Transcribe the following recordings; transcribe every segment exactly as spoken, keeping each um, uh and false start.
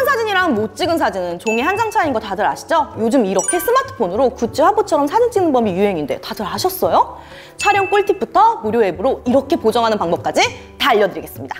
사진이랑 못 찍은 사진은 종이 한 장 차이인 거 다들 아시죠? 요즘 이렇게 스마트폰으로 구찌 화보처럼 사진 찍는 법이 유행인데 다들 아셨어요? 촬영 꿀팁부터 무료 앱으로 이렇게 보정하는 방법까지 다 알려드리겠습니다.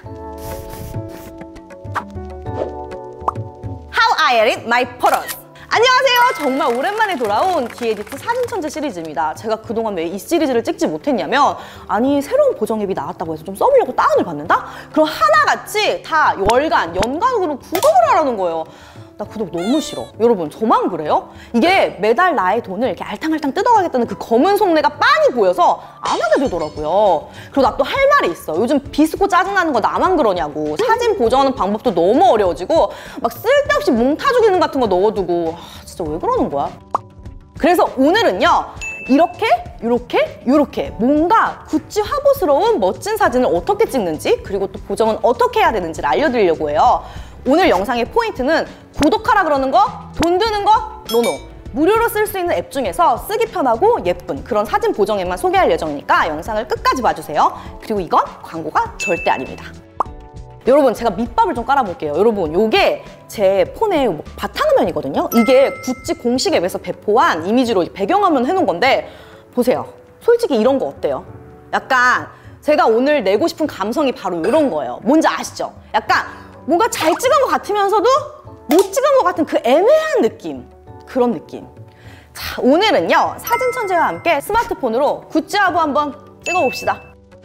How I edit my photos. 안녕하세요. 정말 오랜만에 돌아온 디에디트 사진천재 시리즈입니다. 제가 그동안 왜 이 시리즈를 찍지 못했냐면, 아니 새로운 보정 앱이 나왔다고 해서 좀 써보려고 다운을 받는다? 그럼 하나같이 다 월간, 연간으로 구독을 하라는 거예요. 나 구독 너무 싫어. 여러분, 저만 그래요? 이게 매달 나의 돈을 이렇게 알탕알탕 뜯어가겠다는 그 검은 속내가 빤히 보여서 안 하게 되더라고요. 그리고 나 또 할 말이 있어. 요즘 비스고 짜증나는 거 나만 그러냐고. 사진 보정하는 방법도 너무 어려워지고 막 쓸데없이 몽타주 기능 같은 거 넣어두고, 아, 진짜 왜 그러는 거야? 그래서 오늘은요, 이렇게, 요렇게, 요렇게 뭔가 구찌 화보스러운 멋진 사진을 어떻게 찍는지, 그리고 또 보정은 어떻게 해야 되는지를 알려드리려고 해요. 오늘 영상의 포인트는 구독하라 그러는 거, 돈 드는 거, 노노. 무료로 쓸 수 있는 앱 중에서 쓰기 편하고 예쁜 그런 사진 보정 앱만 소개할 예정이니까 영상을 끝까지 봐주세요. 그리고 이건 광고가 절대 아닙니다. 여러분, 제가 밑밥을 좀 깔아볼게요. 여러분, 요게 제 폰의 바탕화면이거든요. 이게 구찌 공식 앱에서 배포한 이미지로 배경화면 해놓은 건데, 보세요. 솔직히 이런 거 어때요? 약간 제가 오늘 내고 싶은 감성이 바로 이런 거예요. 뭔지 아시죠? 약간 뭔가 잘 찍은 것 같으면서도 못 찍은 것 같은 그 애매한 느낌, 그런 느낌. 자, 오늘은요, 사진 천재와 함께 스마트폰으로 구찌 화보 한번 찍어봅시다.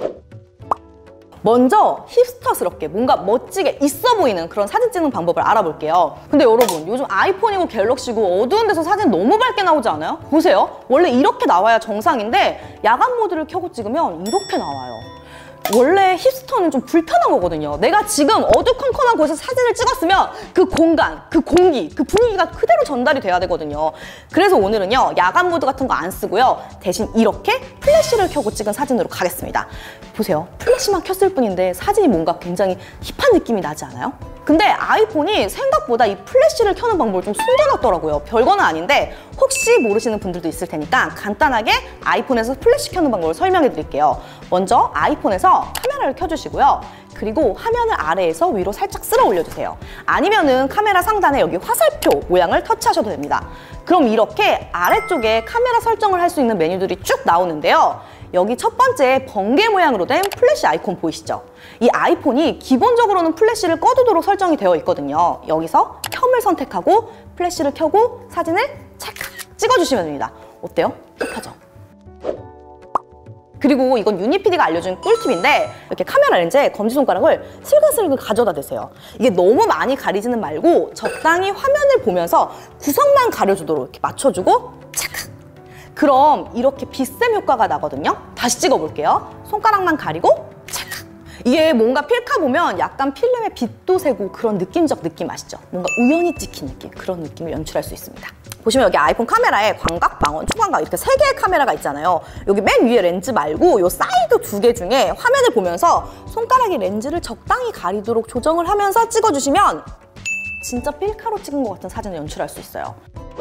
먼저 힙스터스럽게 뭔가 멋지게 있어 보이는 그런 사진 찍는 방법을 알아볼게요. 근데 여러분, 요즘 아이폰이고 갤럭시고 어두운 데서 사진 너무 밝게 나오지 않아요? 보세요. 원래 이렇게 나와야 정상인데 야간 모드를 켜고 찍으면 이렇게 나와요. 원래 힙스터는 좀 불편한 거거든요. 내가 지금 어두컴컴한 곳에서 사진을 찍었으면 그 공간, 그 공기, 그 분위기가 그대로 전달이 돼야 되거든요. 그래서 오늘은요, 야간 모드 같은 거 안 쓰고요, 대신 이렇게 플래시를 켜고 찍은 사진으로 가겠습니다. 보세요. 플래시만 켰을 뿐인데 사진이 뭔가 굉장히 힙한 느낌이 나지 않아요? 근데 아이폰이 생각보다 이 플래시를 켜는 방법을 좀 숨겨놨더라고요. 별거는 아닌데 혹시 모르시는 분들도 있을 테니까 간단하게 아이폰에서 플래시 켜는 방법을 설명해 드릴게요. 먼저 아이폰에서 카메라를 켜주시고요. 그리고 화면을 아래에서 위로 살짝 쓸어 올려주세요. 아니면은 카메라 상단에 여기 화살표 모양을 터치하셔도 됩니다. 그럼 이렇게 아래쪽에 카메라 설정을 할 수 있는 메뉴들이 쭉 나오는데요. 여기 첫 번째 번개 모양으로 된 플래시 아이콘 보이시죠? 이 아이폰이 기본적으로는 플래시를 꺼두도록 설정이 되어 있거든요. 여기서 켬을 선택하고 플래시를 켜고 사진을 찰칵 찍어주시면 됩니다. 어때요? 힙하죠? 그리고 이건 유니피디가 알려준 꿀팁인데, 이렇게 카메라 렌즈에 검지손가락을 슬근슬근 가져다 대세요. 이게 너무 많이 가리지는 말고 적당히 화면을 보면서 구석만 가려주도록 이렇게 맞춰주고 찰칵! 그럼 이렇게 빛샘 효과가 나거든요. 다시 찍어볼게요. 손가락만 가리고 찰칵! 이게 뭔가 필카 보면 약간 필름에 빛도 새고 그런 느낌적 느낌 아시죠? 뭔가 우연히 찍힌 느낌, 그런 느낌을 연출할 수 있습니다. 보시면 여기 아이폰 카메라에 광각, 망원, 초광각 이렇게 세 개의 카메라가 있잖아요. 여기 맨 위에 렌즈 말고 요 사이드 두 개 중에 화면을 보면서 손가락이 렌즈를 적당히 가리도록 조정을 하면서 찍어주시면 진짜 필카로 찍은 것 같은 사진을 연출할 수 있어요.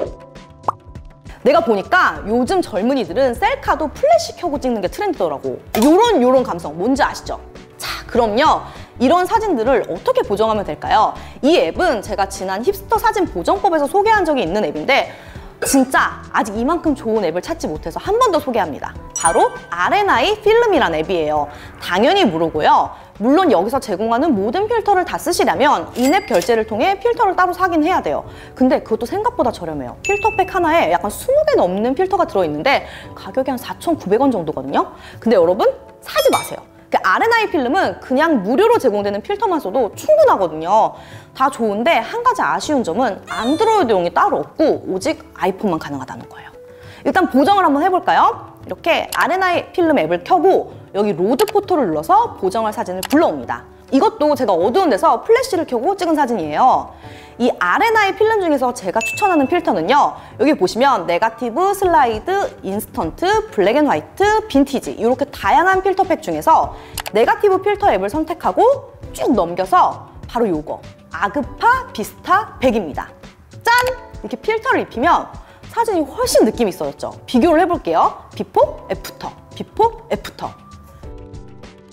내가 보니까 요즘 젊은이들은 셀카도 플래시 켜고 찍는 게 트렌드더라고. 요런 요런 감성 뭔지 아시죠? 자, 그럼요, 이런 사진들을 어떻게 보정하면 될까요? 이 앱은 제가 지난 힙스터 사진 보정법에서 소개한 적이 있는 앱인데, 진짜 아직 이만큼 좋은 앱을 찾지 못해서 한 번 더 소개합니다. 바로 알엔아이 필름이란 앱이에요. 당연히 무료고요. 물론 여기서 제공하는 모든 필터를 다 쓰시려면 인앱 결제를 통해 필터를 따로 사긴 해야 돼요. 근데 그것도 생각보다 저렴해요. 필터팩 하나에 약간 스무 개 넘는 필터가 들어있는데 가격이 한 사천구백 원 정도거든요. 근데 여러분, 사지 마세요. 그 알엔아이 필름은 그냥 무료로 제공되는 필터만 써도 충분하거든요. 다 좋은데 한 가지 아쉬운 점은 안드로이드용이 따로 없고 오직 아이폰만 가능하다는 거예요. 일단 보정을 한번 해볼까요? 이렇게 알엔아이 필름 앱을 켜고 여기 로드 포토를 눌러서 보정할 사진을 불러옵니다. 이것도 제가 어두운 데서 플래시를 켜고 찍은 사진이에요. 이 알엔아이 필름 중에서 제가 추천하는 필터는요, 여기 보시면 네거티브, 슬라이드, 인스턴트, 블랙 앤 화이트, 빈티지 이렇게 다양한 필터팩 중에서 네거티브 필터 앱을 선택하고 쭉 넘겨서 바로 요거 아그파 비스타 백입니다. 짠! 이렇게 필터를 입히면 사진이 훨씬 느낌이 있어졌죠? 비교를 해볼게요. 비포, 애프터, 비포, 애프터.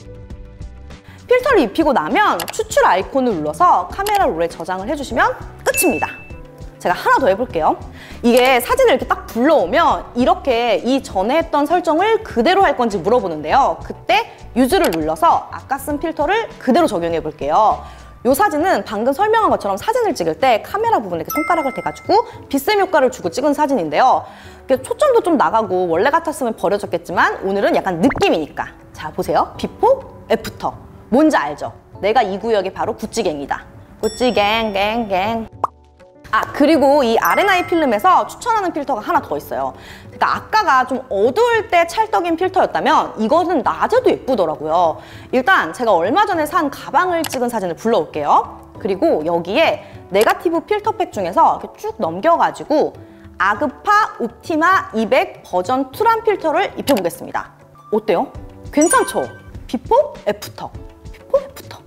필터를 입히고 나면 추출 아이콘을 눌러서 카메라 롤에 저장을 해주시면 끝! 끝입니다. 제가 하나 더 해볼게요. 이게 사진을 이렇게 딱 불러오면 이렇게 이전에 했던 설정을 그대로 할 건지 물어보는데요. 그때 유즈를 눌러서 아까 쓴 필터를 그대로 적용해 볼게요. 이 사진은 방금 설명한 것처럼 사진을 찍을 때 카메라 부분에 이렇게 손가락을 대가지고 빗샘 효과를 주고 찍은 사진인데요. 초점도 좀 나가고 원래 같았으면 버려졌겠지만 오늘은 약간 느낌이니까. 자, 보세요. 비포, 애프터. 뭔지 알죠? 내가 이 구역이 바로 구찌갱이다. 구찌갱, 갱, 갱. 아, 그리고 이 알앤아이 필름에서 추천하는 필터가 하나 더 있어요. 그러니까 아까가 좀 어두울 때 찰떡인 필터였다면 이거는 낮에도 예쁘더라고요. 일단 제가 얼마 전에 산 가방을 찍은 사진을 불러올게요. 그리고 여기에 네거티브 필터팩 중에서 이렇게 쭉 넘겨가지고 아그파 옵티마 이백 버전 이란 필터를 입혀보겠습니다. 어때요? 괜찮죠? 비포, 애프터. 비포, 애프터.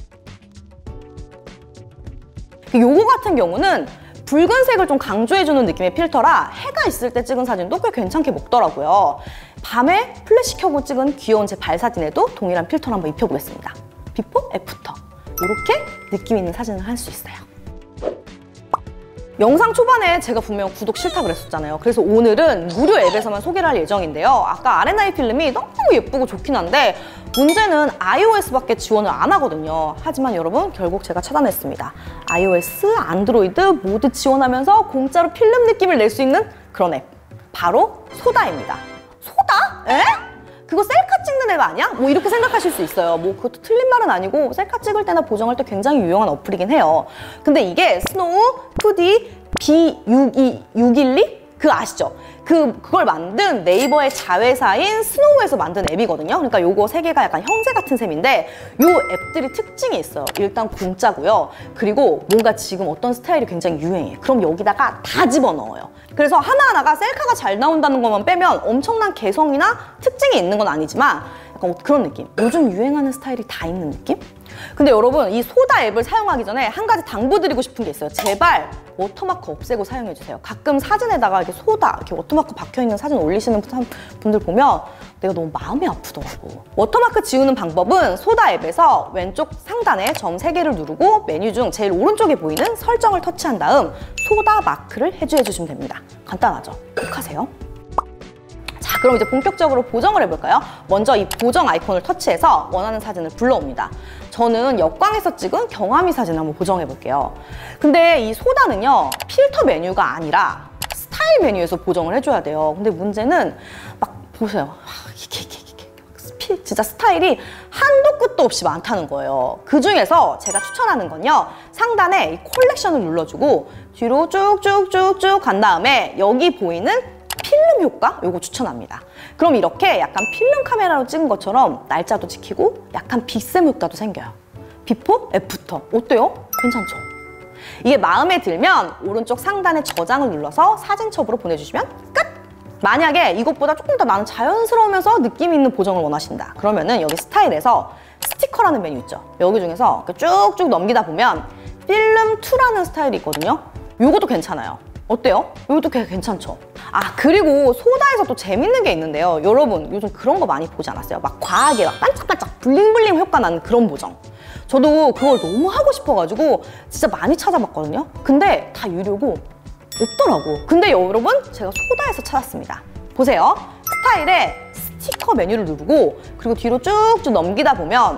요거 같은 경우는 붉은색을 좀 강조해주는 느낌의 필터라 해가 있을 때 찍은 사진도 꽤 괜찮게 먹더라고요. 밤에 플래시 켜고 찍은 귀여운 제 발 사진에도 동일한 필터를 한번 입혀보겠습니다. 비포, 애프터. 이렇게 느낌 있는 사진을 할 수 있어요. 영상 초반에 제가 분명 구독 싫다 그랬었잖아요. 그래서 오늘은 무료 앱에서만 소개를 할 예정인데요. 아까 알앤아이 필름이 너무 예쁘고 좋긴 한데 문제는 아이오에스밖에 지원을 안 하거든요. 하지만 여러분 결국 제가 차단했습니다. 아이오에스, 안드로이드 모두 지원하면서 공짜로 필름 느낌을 낼 수 있는 그런 앱. 바로 소다입니다. 소다? 에? 그거 셀카 찍는 앱 아니야? 뭐 이렇게 생각하실 수 있어요. 뭐 그것도 틀린 말은 아니고 셀카 찍을 때나 보정할 때 굉장히 유용한 어플이긴 해요. 근데 이게 스노우 투디 비 육이육일이? 그거 아시죠? 그, 그걸 만든 네이버의 자회사인 스노우에서 만든 앱이거든요. 그러니까 요거 세 개가 약간 형제 같은 셈인데 요 앱들이 특징이 있어요. 일단 공짜고요. 그리고 뭔가 지금 어떤 스타일이 굉장히 유행해. 그럼 여기다가 다 집어넣어요. 그래서 하나하나가 셀카가 잘 나온다는 것만 빼면 엄청난 개성이나 특징이 있는 건 아니지만 약간 그런 느낌. 요즘 유행하는 스타일이 다 있는 느낌? 근데 여러분 이 소다 앱을 사용하기 전에 한 가지 당부드리고 싶은 게 있어요. 제발 워터마크 없애고 사용해주세요. 가끔 사진에다가 이렇게 소다, 이렇게 워터마크 박혀있는 사진 올리시는 분들 보면 내가 너무 마음이 아프더라고. 워터마크 지우는 방법은 소다 앱에서 왼쪽 상단에 점 세 개를 누르고 메뉴 중 제일 오른쪽에 보이는 설정을 터치한 다음 소다 마크를 해주해주시면 됩니다. 간단하죠? 꼭 하세요. 자, 그럼 이제 본격적으로 보정을 해볼까요? 먼저 이 보정 아이콘을 터치해서 원하는 사진을 불러옵니다. 저는 역광에서 찍은 경화미 사진 한번 보정해볼게요. 근데 이 소다는요, 필터 메뉴가 아니라 스타일 메뉴에서 보정을 해줘야 돼요. 근데 문제는 막 보세요. 이게, 이게, 이게. 진짜 스타일이 한도 끝도 없이 많다는 거예요. 그 중에서 제가 추천하는 건요, 상단에 이 콜렉션을 눌러주고 뒤로 쭉쭉쭉쭉 간 다음에 여기 보이는 필름 효과? 요거 추천합니다. 그럼 이렇게 약간 필름 카메라로 찍은 것처럼 날짜도 지키고 약간 빗샘 효과도 생겨요. 비포, 애프터. 어때요? 괜찮죠? 이게 마음에 들면 오른쪽 상단에 저장을 눌러서 사진첩으로 보내주시면 끝! 만약에 이것보다 조금 더 나는 자연스러우면서 느낌 있는 보정을 원하신다. 그러면은 여기 스타일에서 스티커라는 메뉴 있죠? 여기 중에서 쭉쭉 넘기다 보면 필름 이라는 스타일이 있거든요? 요것도 괜찮아요. 어때요? 이것도 괜찮죠? 아, 그리고 소다에서 또 재밌는 게 있는데요. 여러분 요즘 그런 거 많이 보지 않았어요? 막 과하게 막 반짝반짝 블링블링 효과 나는 그런 보정. 저도 그걸 너무 하고 싶어가지고 진짜 많이 찾아봤거든요. 근데 다 유료고 없더라고. 근데 여러분 제가 소다에서 찾았습니다. 보세요. 스타일에 스티커 메뉴를 누르고 그리고 뒤로 쭉쭉 넘기다 보면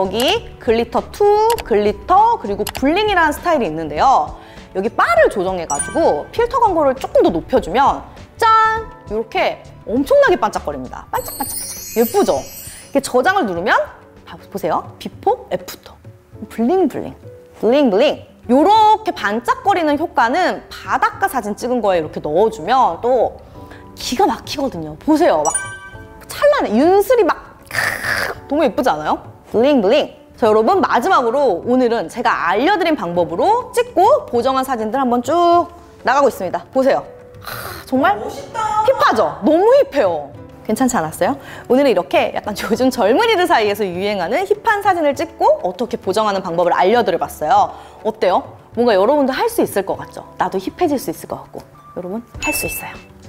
여기 글리터 이, 글리터, 그리고 블링이라는 스타일이 있는데요. 여기 바를 조정해가지고 필터 광고를 조금 더 높여주면 짠! 이렇게 엄청나게 반짝거립니다. 반짝반짝. 예쁘죠? 이렇게 저장을 누르면 보세요. 비포, 애프터. 블링블링. 블링블링. 이렇게 반짝거리는 효과는 바닷가 사진 찍은 거에 이렇게 넣어주면 또 기가 막히거든요. 보세요. 막 찰나네. 윤슬이 막 너무 예쁘지 않아요? 블링블링. 자, 여러분 마지막으로 오늘은 제가 알려드린 방법으로 찍고 보정한 사진들 한번 쭉 나가고 있습니다. 보세요. 하, 정말 멋있다. 힙하죠? 너무 힙해요. 괜찮지 않았어요? 오늘은 이렇게 약간 요즘 젊은이들 사이에서 유행하는 힙한 사진을 찍고 어떻게 보정하는 방법을 알려드려봤어요. 어때요? 뭔가 여러분도 할 수 있을 것 같죠? 나도 힙해질 수 있을 것 같고. 여러분 할 수 있어요.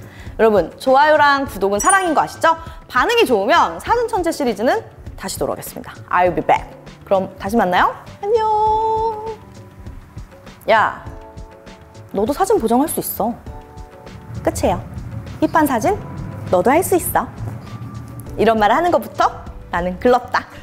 여러분 좋아요랑 구독은 사랑인 거 아시죠? 반응이 좋으면 사진 천재 시리즈는 다시 돌아오겠습니다. I'll be back. 그럼 다시 만나요. 안녕. 야, 너도 사진 보정할 수 있어. 끝이에요. 힙한 사진 너도 할 수 있어. 이런 말을 하는 것부터 나는 글렀다.